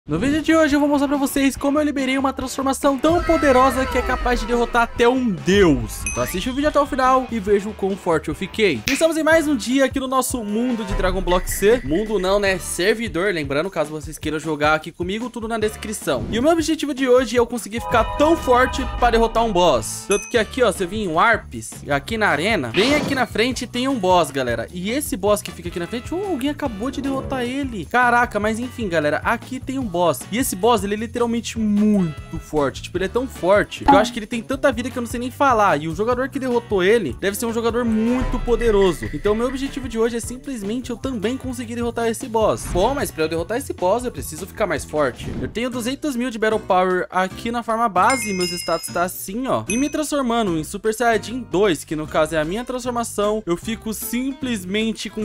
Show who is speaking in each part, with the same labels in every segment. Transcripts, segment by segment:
Speaker 1: No vídeo de hoje eu vou mostrar pra vocês como eu liberei uma transformação tão poderosa que é capaz de derrotar até um deus. Então assiste o vídeo até o final e veja o quão forte eu fiquei. Estamos em mais um dia aqui no nosso mundo de Dragon Block C. Mundo não, né? Servidor. Lembrando, caso vocês queiram jogar aqui comigo, tudo na descrição. E o meu objetivo de hoje é eu conseguir ficar tão forte para derrotar um boss. Tanto que aqui, ó, você vem em Warps, aqui na arena, bem aqui na frente tem um boss, galera. E esse boss que fica aqui na frente, alguém acabou de derrotar ele. Caraca, mas enfim, galera, aqui tem um boss. E esse boss, ele é literalmente muito forte. Tipo, ele é tão forte que eu acho que ele tem tanta vida que eu não sei nem falar. E o jogador que derrotou ele deve ser um jogador muito poderoso. Então, meu objetivo de hoje é simplesmente eu também conseguir derrotar esse boss. Bom, mas pra eu derrotar esse boss, eu preciso ficar mais forte. Eu tenho 200 mil de Battle Power aqui na forma base. E meus status tá assim, ó. E me transformando em Super Saiyajin 2, que no caso é a minha transformação, eu fico simplesmente com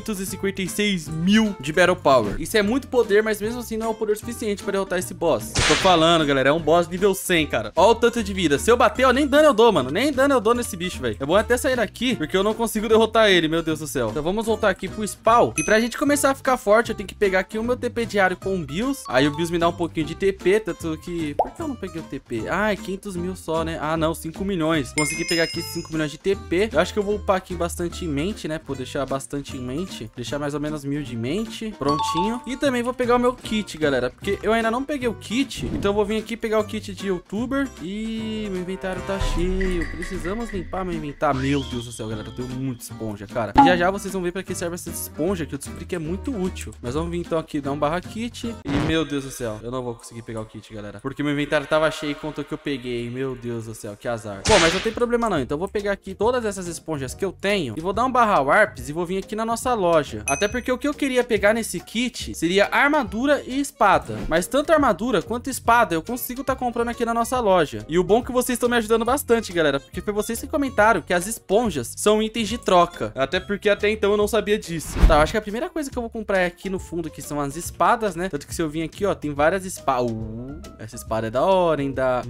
Speaker 1: 556 mil de Battle Power. Isso é muito poder, mas mesmo assim não é o poder suficiente pra derrotar esse boss. Eu tô falando, galera, é um boss nível 100, cara. Olha o tanto de vida. Se eu bater, ó, nem dano eu dou, mano. Nem dano eu dou nesse bicho, velho. É bom até sair daqui, porque eu não consigo derrotar ele, meu Deus do céu. Então vamos voltar aqui pro spawn. E pra gente começar a ficar forte, eu tenho que pegar aqui o meu TP diário com o Bills. Aí o Bills me dá um pouquinho de TP, tanto que... Por que eu não peguei o TP? Ah, é 500 mil só, né? Ah, não, 5 milhões. Consegui pegar aqui 5 milhões de TP. Eu acho que eu vou upar aqui bastante em mente, né? Por deixar bastante em mente. Deixar mais ou menos 1000 de mente. Prontinho. E também vou pegar o meu kit, galera, porque eu ainda não peguei o kit, então eu vou vir aqui pegar o kit de youtuber. E meu inventário tá cheio. Precisamos limpar meu inventário. Meu Deus do céu, galera, eu tenho muita esponja, cara. E já vocês vão ver pra que serve essa esponja, que eu descobri que é muito útil. Mas vamos vir então aqui dar um barra kit. E meu Deus do céu, eu não vou conseguir pegar o kit, galera, porque meu inventário tava cheio e contou que eu peguei. Meu Deus do céu, que azar. Bom, mas não tem problema não, então eu vou pegar aqui todas essas esponjas que eu tenho e vou dar um barra warps e vou vir aqui na nossa loja. Até porque o que eu queria pegar nesse kit seria armadura e espada. Mas tanto armadura quanto espada eu consigo tá comprando aqui na nossa loja. E o bom é que vocês estão me ajudando bastante, galera, porque foi vocês que comentaram que as esponjas são itens de troca. Até porque até então eu não sabia disso. Tá, eu acho que a primeira coisa que eu vou comprar é aqui no fundo, que são as espadas, né? Tanto que se eu vim aqui, ó, tem várias espadas. Essa espada é da hora, hein? Dá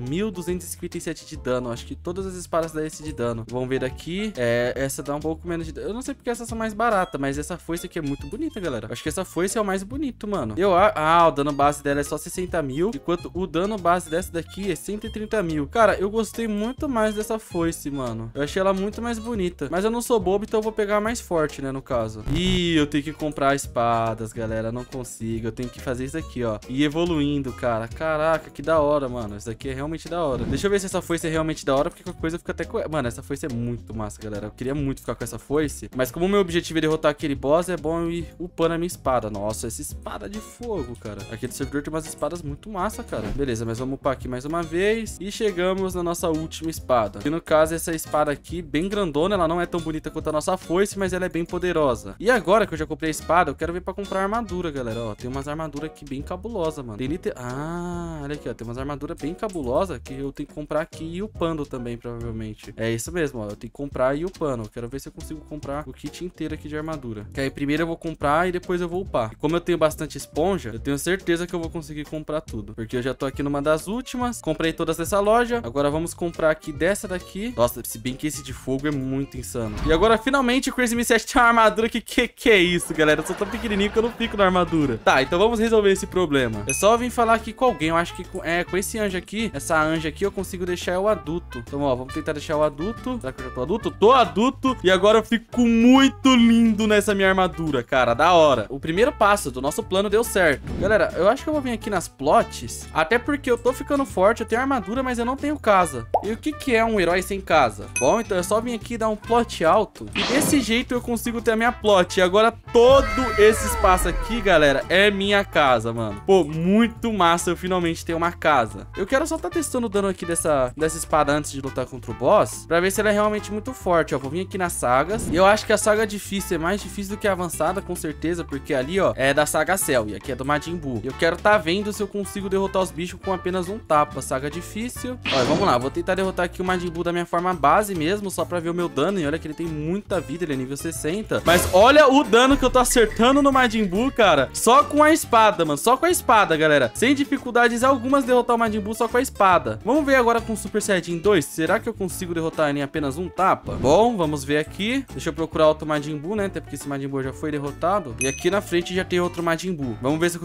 Speaker 1: 1257 de dano. Acho que todas as espadas dão esse de dano. Vamos ver daqui. Essa dá um pouco menos de dano. Eu não sei porque essas são mais baratas, mas essa foice aqui é muito bonita, galera. Acho que essa foice é o mais bonito, mano. O dano base dela é só 60 mil, enquanto o dano base dessa daqui é 130 mil. Cara, eu gostei muito mais dessa foice, mano. Eu achei ela muito mais bonita. Mas eu não sou bobo, então eu vou pegar a mais forte, né, no caso. Ih, eu tenho que comprar espadas, galera. Não consigo. Eu tenho que fazer isso aqui, ó. E evoluindo, cara. Caraca, que da hora, mano. Isso aqui é realmente da hora. Deixa eu ver se essa foice é realmente da hora, porque qualquer coisa fica até... Mano, essa foice é muito massa, galera. Eu queria muito ficar com essa foice. Mas como o meu objetivo é derrotar aquele boss, é bom eu ir upando a minha espada. Nossa, essa espada de fogo, cara. Aquele servidor tem umas espadas muito massa, cara. Beleza, mas vamos upar aqui mais uma vez. E chegamos na nossa última espada. E no caso, essa espada aqui, bem grandona. Ela não é tão bonita quanto a nossa foice, mas ela é bem poderosa. E agora que eu já comprei a espada, eu quero ver pra comprar armadura, galera. Ó, tem umas armaduras aqui bem cabulosas, mano. Tem olha aqui, ó. Tem umas armaduras bem cabulosas que eu tenho que comprar aqui e upando também, provavelmente. É isso mesmo, ó. Eu tenho que comprar e upando. Eu quero ver se eu consigo comprar o kit inteiro aqui de armadura. Que aí primeiro eu vou comprar e depois eu vou upar. E como eu tenho bastante esponja, eu tenho certeza que eu vou conseguir comprar tudo. Porque eu já tô aqui numa das últimas. Comprei todas dessa loja. Agora vamos comprar aqui dessa daqui. Nossa, se bem que esse de fogo é muito insano. E agora, finalmente, o Crazy Me 7 tem uma armadura que é isso, galera? Eu sou tão pequenininho que eu não fico na armadura. Tá, então vamos resolver esse problema. É só eu vir falar aqui com alguém. Eu acho que com esse anjo aqui, essa anja aqui, eu consigo deixar o adulto. Então, ó, vamos tentar deixar o adulto. Será que eu já tô adulto? Tô adulto. E agora eu fico muito lindo nessa minha armadura, cara. Da hora. O primeiro passo do nosso plano deu certo. Galera, eu acho que eu vou vir aqui nas plots. Até porque eu tô ficando forte. Eu tenho armadura, mas eu não tenho casa. E o que é um herói sem casa? Bom, então é só vir aqui dar um plot alto. E desse jeito eu consigo ter a minha plot. E agora todo esse espaço aqui, galera, é minha casa, mano. Pô, muito massa eu finalmente ter uma casa. Eu quero só tá testando o dano aqui dessa espada antes de lutar contra o boss, pra ver se ela é realmente muito forte, ó. Vou vir aqui nas sagas. E eu acho que a saga difícil é mais difícil do que a avançada, com certeza, porque ali, ó, é da saga Cell e aqui é do Majin Buu. Eu quero tá vendo se eu consigo derrotar os bichos com apenas um tapa. Saga difícil. Ó, vamos lá, vou tentar derrotar aqui o Majin Buu da minha forma base mesmo, só pra ver o meu dano. E olha que ele tem muita vida, ele é nível 60. Mas olha o dano que eu tô acertando no Majin Buu, cara. Só com a espada, mano. Só com a espada, galera. Sem dificuldades algumas derrotar o Majin Buu só com a espada. Vamos ver agora com o Super Saiyajin 2. Será que eu consigo derrotar ele em apenas um tapa? Bom, vamos ver aqui. Deixa eu procurar outro Majin Buu, né? Até porque esse Majin Buu já foi derrotado. E aqui na frente já tem outro Majin Buu. Vamos ver se eu consigo derrotar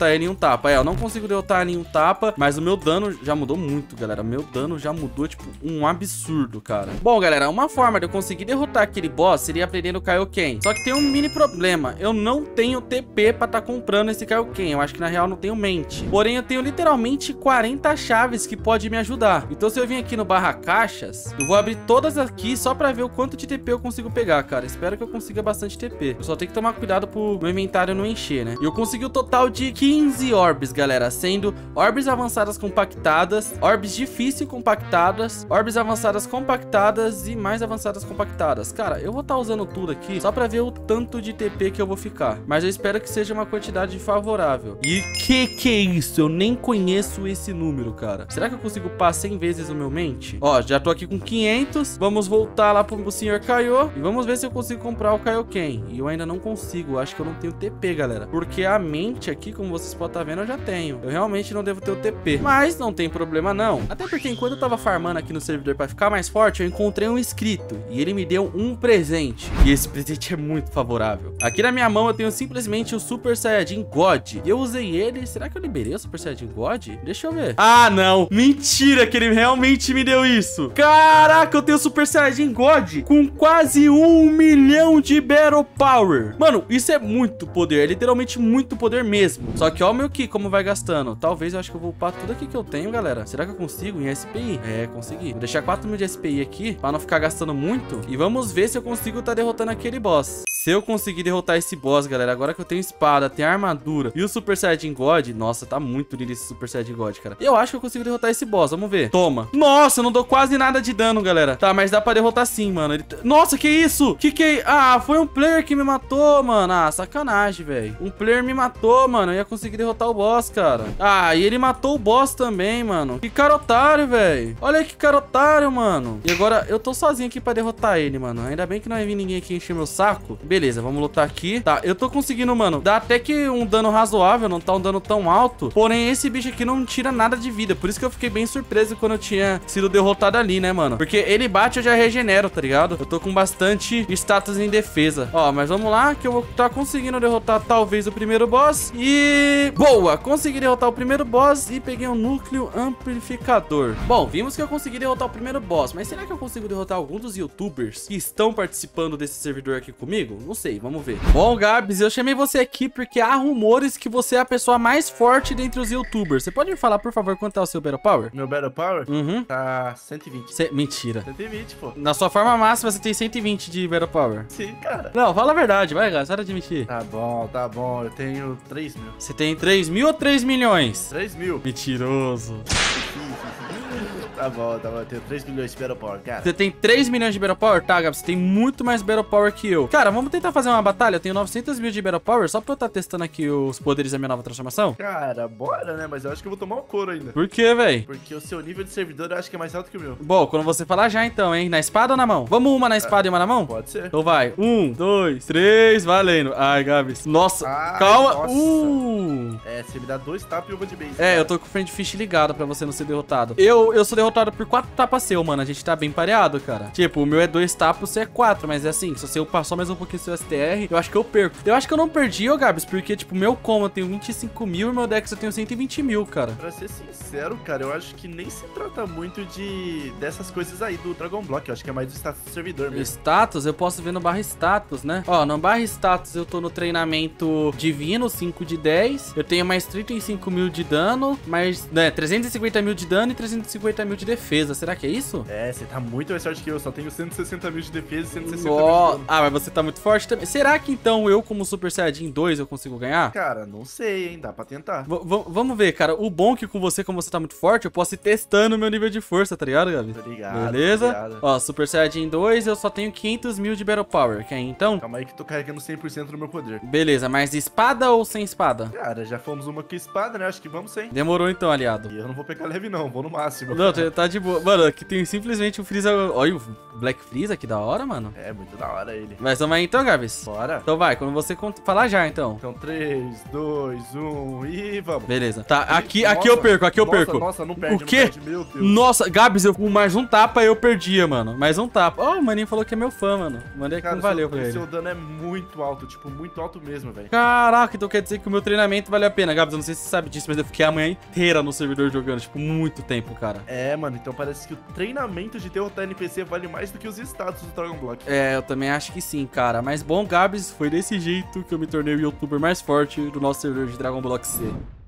Speaker 1: derrotar ele em um tapa. Eu não consigo derrotar ele em um tapa, mas o meu dano já mudou muito, galera. Meu dano já mudou, tipo, um absurdo, cara. Bom, galera, uma forma de eu conseguir derrotar aquele boss seria aprendendo o Kaioken. Só que tem um mini problema. Eu não tenho TP pra tá comprando esse Kaioken. Eu acho que, na real, não tenho mente. Porém, eu tenho literalmente 40 chaves que pode me ajudar. Então, se eu vim aqui no barra caixas, eu vou abrir todas aqui só pra ver o quanto de TP eu consigo pegar, cara. Espero que eu consiga bastante TP. Eu só tenho que tomar cuidado pro meu inventário não encher, né? E eu consegui o total de 15 orbes, galera. Sendo orbes avançadas compactadas, orbes difícil compactadas, orbes avançadas compactadas e mais avançadas compactadas. Cara, eu vou estar usando tudo aqui só pra ver o tanto de TP que eu vou ficar. Mas eu espero que seja uma quantidade favorável. E que é isso? Eu nem conheço esse número, cara. Será que eu consigo upar 100 vezes o meu mente? Ó, já tô aqui com 500. Vamos voltar lá pro Sr. Kaiô e vamos ver se eu consigo comprar o Kaioken. E eu ainda não consigo. Acho que eu não tenho TP, galera. Porque a mente aqui, como vocês podem estar vendo, eu já tenho. Eu realmente não devo ter o TP. Mas não tem problema, não. Até porque enquanto eu tava farmando aqui no servidor pra ficar mais forte, eu encontrei um inscrito. E ele me deu um presente. E esse presente é muito favorável. Aqui na minha mão eu tenho simplesmente o Super Saiyajin God. E eu usei ele. Será que eu liberei o Super Saiyajin God? Deixa eu ver. Ah, não. Mentira que ele realmente me deu isso. Caraca, eu tenho o Super Saiyajin God com quase 1 milhão de Battle Power. Mano, isso é muito poder. É literalmente muito poder mesmo. Só que ó o meu Ki como vai gastando. Talvez eu acho que eu vou upar tudo aqui que eu tenho, galera. Será que eu consigo em SPI? É, consegui. Vou deixar 4 mil de SPI aqui pra não ficar gastando muito. E vamos ver se eu consigo tá derrotando aquele boss. Se eu conseguir derrotar esse boss, galera, agora que eu tenho espada, tenho armadura e o Super Saiyajin God, nossa, tá muito lindo esse Super Saiyajin God, cara. Eu acho que eu consigo derrotar esse boss, vamos ver. Toma. Nossa, eu não dou quase nada de dano, galera. Tá, mas dá pra derrotar sim, mano. Nossa, que isso? Que é... Ah, foi um player que me matou, mano. Ah, sacanagem, velho. Um player me matou, mano. Eu ia conseguir derrotar o boss, cara. Ah, e ele matou o boss também, mano. Que cara otário, velho. Olha que cara otário, mano. E agora eu tô sozinho aqui pra derrotar ele, mano. Ainda bem que não vai vir ninguém aqui encher meu saco. Beleza, vamos lutar aqui. Tá, eu tô conseguindo, mano. Dá até que um dano razoável, não tá um dano tão alto. Porém, esse bicho aqui não tira nada de vida. Por isso que eu fiquei bem surpreso quando eu tinha sido derrotado ali, né, mano? Porque ele bate, eu já regenero, tá ligado? Eu tô com bastante status em defesa. Ó, mas vamos lá, que eu vou estar conseguindo derrotar talvez o primeiro boss. E... boa! Consegui derrotar o primeiro boss e peguei um núcleo amplificador. Bom, vimos que eu consegui derrotar o primeiro boss. Mas será que eu consigo derrotar algum dos youtubers que estão participando desse servidor aqui comigo? Não sei, vamos ver. Bom, Gabs, eu chamei você aqui porque há rumores que você é a pessoa mais forte dentre os youtubers. Você pode me falar, por favor, quanto é o seu Battle Power?
Speaker 2: Meu Battle Power?
Speaker 1: Uhum.
Speaker 2: Tá 120.
Speaker 1: Mentira.
Speaker 2: 120, pô.
Speaker 1: Na sua forma máxima, você tem 120 de Battle Power.
Speaker 2: Sim, cara.
Speaker 1: Não, fala a verdade, vai, Gabs, para de mentir.
Speaker 2: Tá bom. Eu tenho 3 mil.
Speaker 1: Você tem 3 mil ou 3 milhões?
Speaker 2: 3 mil.
Speaker 1: Mentiroso.
Speaker 2: Tá bom. Eu tenho 3 milhões de Battle Power, cara.
Speaker 1: Você tem 3 milhões de Battle Power? Tá, Gabs, você tem muito mais Battle Power que eu. Cara, vamos tentar fazer uma batalha. Eu tenho 900 mil de Battle Power só pra eu estar testando aqui os poderes da minha nova transformação.
Speaker 2: Cara, bora, né? Mas eu acho que eu vou tomar um couro ainda.
Speaker 1: Por quê, véi?
Speaker 2: Porque o seu nível de servidor eu acho que é mais alto que o meu.
Speaker 1: Bom, quando você falar já então, hein? Na espada ou na mão? Vamos uma na espada e uma na mão?
Speaker 2: Pode ser.
Speaker 1: Então vai. 1, 2, 3, valendo. Ai, Gabs. Nossa,
Speaker 2: Ai,
Speaker 1: calma.
Speaker 2: nossa. É, você me dá 2 tapas e eu vou de base.
Speaker 1: É,
Speaker 2: cara.
Speaker 1: eu tô com o friend fish ligado pra você não ser derrotado. Eu sou derrotado por 4 tapas seu, mano. A gente tá bem pareado, cara. Tipo, o meu é 2 tapas, o seu é 4. Mas é assim, se você upar só mais um pouquinho seu STR, eu acho que eu perco. Eu acho que eu não perdi, ô Gabs, porque, tipo, meu combo eu tenho 25 mil e meu Dex eu tenho 120 mil, cara.
Speaker 2: Pra ser sincero, cara, eu acho que nem se trata muito dessas coisas aí do Dragon Block. Eu acho que é mais do status do servidor mesmo.
Speaker 1: Status, eu posso ver no barra status, né? Ó, no barra status eu tô no treinamento divino, 5 de 10. Eu tenho mais 35 mil de dano, mais, né, 350 mil de dano e 350 mil de defesa. Será que é isso?
Speaker 2: É, você tá muito mais forte que eu. Só tenho 160 mil de defesa e 160 mil de dano.
Speaker 1: Ah, mas você tá muito forte também. Será que então eu, como Super Saiyajin 2, eu consigo ganhar?
Speaker 2: Cara, não sei, hein? Dá pra tentar.
Speaker 1: Vamos ver, cara. O bom é que com você, como você tá muito forte, eu posso ir testando o meu nível de força, tá ligado, Gabi?
Speaker 2: Obrigado.
Speaker 1: Beleza?
Speaker 2: Obrigado.
Speaker 1: Ó, Super Saiyajin 2, eu só tenho 500 mil de Battle Power. Quer ir, então?
Speaker 2: Calma aí que tô carregando 100% do meu poder.
Speaker 1: Beleza, mas espada ou sem espada?
Speaker 2: Cara, já fomos uma com espada, né? Acho que vamos sem.
Speaker 1: Demorou então, aliado.
Speaker 2: E eu não vou pegar leve não, vou no máximo.
Speaker 1: Não, tá de boa. Mano, aqui tem simplesmente o Freeza. Olha o Black Freeza, que da hora, mano.
Speaker 2: É, muito da hora ele.
Speaker 1: Mas vamos aí então, Gabs?
Speaker 2: Bora.
Speaker 1: Então vai, quando você falar já, então.
Speaker 2: Então 3, 2, 1 e vamos.
Speaker 1: Beleza. Tá, aqui eu perco, aqui eu perco.
Speaker 2: Nossa, não perde,
Speaker 1: O quê?
Speaker 2: não perde, meu Deus.
Speaker 1: Nossa, Gabs, com mais um tapa eu perdia, mano. Mais um tapa. Ó, o maninho falou que é meu fã, mano. Mandei que não valeu pra ele.
Speaker 2: Seu dano é muito alto, tipo, muito alto mesmo, velho.
Speaker 1: Caraca, então quer dizer que o meu treinamento valeu a pena. Gabs, eu não sei se você sabe disso, mas eu fiquei a manhã inteira no servidor jogando, tipo, muito tempo, cara.
Speaker 2: É, mano, então parece que o treinamento de derrotar NPC vale mais do que os status do Dragon Block.
Speaker 1: É, eu também acho que sim, cara. Mas bom, Gabs, foi desse jeito que eu me tornei o youtuber mais forte do nosso servidor de Dragon Block C.